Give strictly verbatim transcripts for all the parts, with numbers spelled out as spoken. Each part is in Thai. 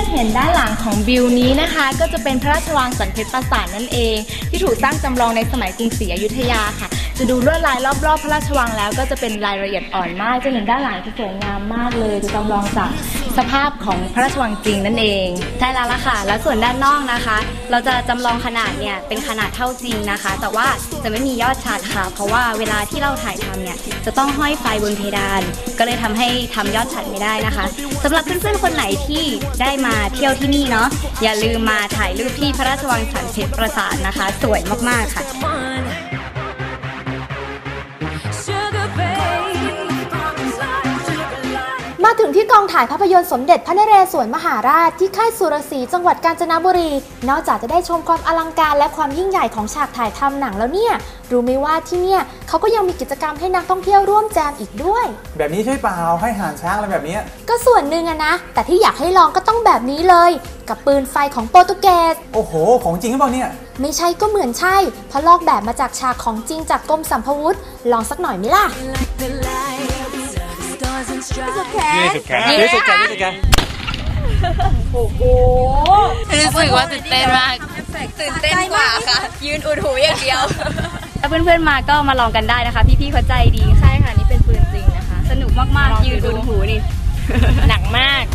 อนๆเห็นด้านหลังของบิวนี้นะคะก็จะเป็นพระราชวังสันเพชรปราสาทนั่นเองที่ถูกสร้างจำลองในสมัยกรุงศรีอยุธยาค่ะจะดูลวดลายรอบๆพระราชวังแล้วก็จะเป็นรายละเอียดอ่อนมากจะเห็นด้านหลังที่สวยงามมากเลยจะจำลองจากสภาพของพระราชวังจริงนั่นเองใช่แล้วล่ะค่ะแล้วส่วนด้านนอกนะคะเราจะจำลองขนาดเนี่ยเป็นขนาดเท่าจริงนะคะแต่ว่าจะไม่มียอดฉัตรค่ะเพราะว่าเวลาที่เราถ่ายทำเนี่ยจะต้องห้อยไฟบนเพดานก็เลยทำให้ทำยอดฉัตรไม่ได้นะคะสำหรับเพื่อนๆคนไหนที่ได้มาเที่ยวที่นี่เนาะอย่าลืมมาถ่ายรูปที่พระราชวังสันเพชรปราสาทนะคะสวยมากๆค่ะมาถึงที่กองถ่ายภาพยนตร์สมเด็จพระนเรศวรมหาราชที่ค่ายสุรศรีจังหวัดกาญจนบุรีนอกจากจะได้ชมความอลังการและความยิ่งใหญ่ของฉากถ่ายทำหนังแล้วเนี่ยรู้ไหมว่าที่เนี่ยเขาก็ยังมีกิจกรรมให้นักท่องเที่ยวร่วมแจมอีกด้วยแบบนี้ใช่เปล่าให้หางช้างอะไรแบบนี้ก็ส่วนหนึ่งอะนะแต่ที่อยากให้ลองก็ต้องแบบนี้เลยกับปืนไฟของโปรตุเกสโอ้โหของจริงหรือเปล่าเนี่ยไม่ใช่ก็เหมือนใช่เพราะลอกแบบมาจากฉากของจริงจากกรมสัมภวุธลองสักหน่อยไหมล่ะสุดแขนสุดแขนสุดแขนสุดแขนโอ้โหรู้สึกว่าตื่นเต้นมากตื่นเต้นกว่าค่ะยืนอุดหูอย่างเดียวถ้าเพื่อนๆมาก็มาลองกันได้นะคะพี่ๆเขาใจดีใช่ค่ะนี่เป็นปืนจริงนะคะสนุกมากๆยืนอุดหูนี่หนักมาก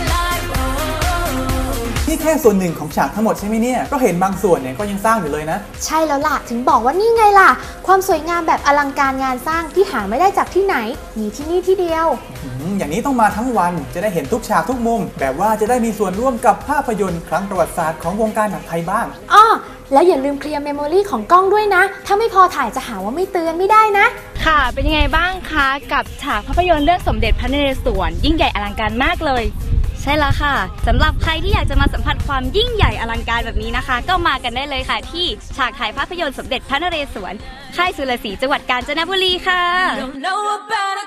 นี่แค่ส่วนหนึ่งของฉากทั้งหมดใช่ไหมเนี่ยก็เห็นบางส่วนเนี่ยก็ยังสร้างอยู่เลยนะใช่แล้วล่ะถึงบอกว่านี่ไงล่ะความสวยงามแบบอลังการงานสร้างที่หาไม่ได้จากที่ไหนมีที่นี่ที่เดียวอย่างนี้ต้องมาทั้งวันจะได้เห็นทุกฉากทุกมุมแบบว่าจะได้มีส่วนร่วมกับภาพยนตร์ครั้งประวัติศาสตร์ของวงการหนังไทยบ้างอ้อแล้วอย่าลืมเคลียร์เมมโมรี่ของกล้องด้วยนะถ้าไม่พอถ่ายจะหาว่าไม่เตือนไม่ได้นะค่ะเป็นยังไงบ้างคะกับฉากภาพยนตร์เรื่องสมเด็จพระนเรศวรยิ่งใหญ่อลังการมากเลยใช่แล้วค่ะสำหรับใครที่อยากจะมาสัมผัสความยิ่งใหญ่อลังการแบบนี้นะคะก็มากันได้เลยค่ะที่ฉากถ่ายภาพยนตร์สมเด็จพระนเรศวรค่ายสุรศรีจังหวัดกาญจนบุรีค่ะ